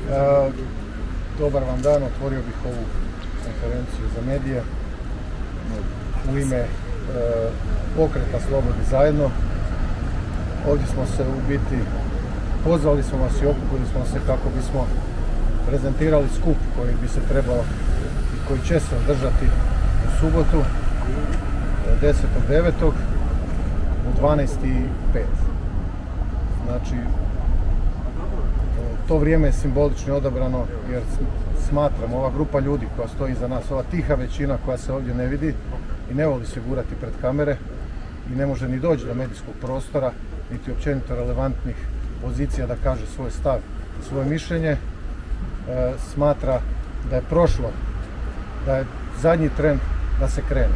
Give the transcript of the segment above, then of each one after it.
Dobar vam dan, otvorio bih ovu konferenciju za medije u ime pokreta Slobodni zajedno. Ovdje smo se u biti, pozvali smo vas i okupili smo se kako bismo prezentirali skup koji bi se trebao i koji će se održati u subotu 10.9. u 12.05. Znači, to vrijeme je simbolično odabrano jer smatram, ova grupa ljudi koja stoji iza nas, ova tiha većina koja se ovdje ne vidi i ne voli se gurati pred kamere i ne može ni doći do medijskog prostora, niti općenito relevantnih pozicija da kaže svoj stav i svoje mišljenje, smatra da je prošlo, da je zadnji tren da se krene.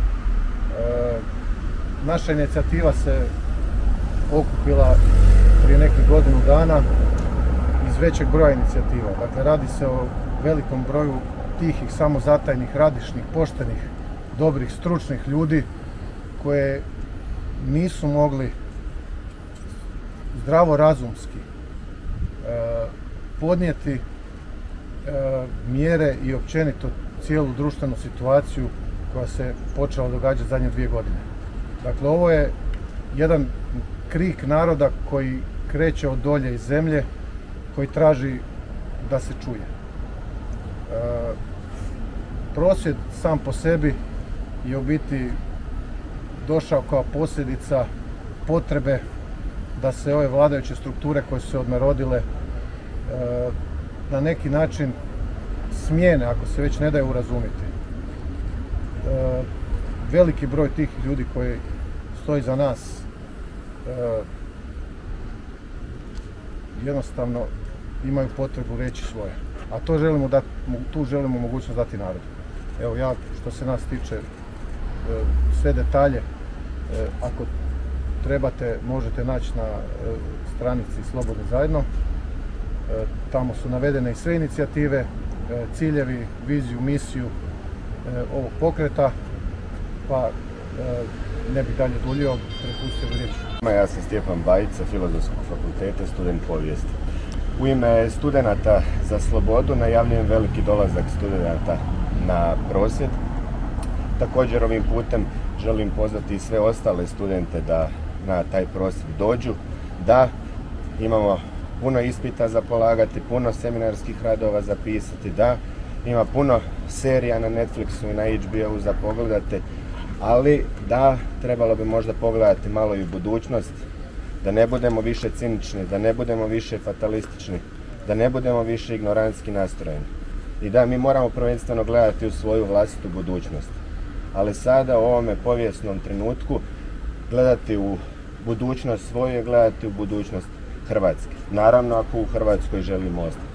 Naša inicijativa se okupila prije nekih godinu dana iz većeg broja inicijativa. Dakle, radi se o velikom broju tihih, samozatajnih, radišnih, poštenih, dobrih, stručnih ljudi koje nisu mogli zdravorazumski podnijeti mjere i općenito cijelu društvenu situaciju koja se počela događati zadnje 2 godine. Dakle, ovo je jedan krik naroda koji kreće od dolje iz zemlje, koji traži da se čuje. Prosvjed sam po sebi je u biti došao kao posljedica potrebe da se ove vladajuće strukture koje su se odnarodile na neki način smijene, ako se već ne daju urazumiti. Veliki broj tih ljudi koji stoji za nas jednostavno imaju potrebu reći svoje. A to želimo dati, tu želimo mogućnost dati narodu. Evo, ja što se nas tiče, sve detalje ako trebate možete naći na stranici Slobodni zajedno. Tamo su navedene i sve inicijative, ciljevi, viziju, misiju ovog pokreta, pa ne bih dalje duljio, prepustio riječ. Ja sam Stjepan Bajić sa Filozofskog fakulteta, student povijesti. U ime Studenata za slobodu najavljujem veliki dolazak studenata na prosvjed. Također ovim putem želim pozvati i sve ostale studente da na taj prosvjed dođu, da imamo puno ispita za polagati, puno seminarskih radova za pisati, da ima puno serija na Netflixu i na HBO za pogledati, ali da trebalo bi možda pogledati malo i u budućnost, da ne budemo više cinični, da ne budemo više fatalistični, da ne budemo više ignorantski nastrojeni. I da mi moramo prvenstveno gledati u svoju vlastitu budućnost. Ali sada u ovome povijesnom trenutku gledati u budućnost svoju, gledati u budućnost Hrvatske. Naravno ako u Hrvatskoj želimo ostati.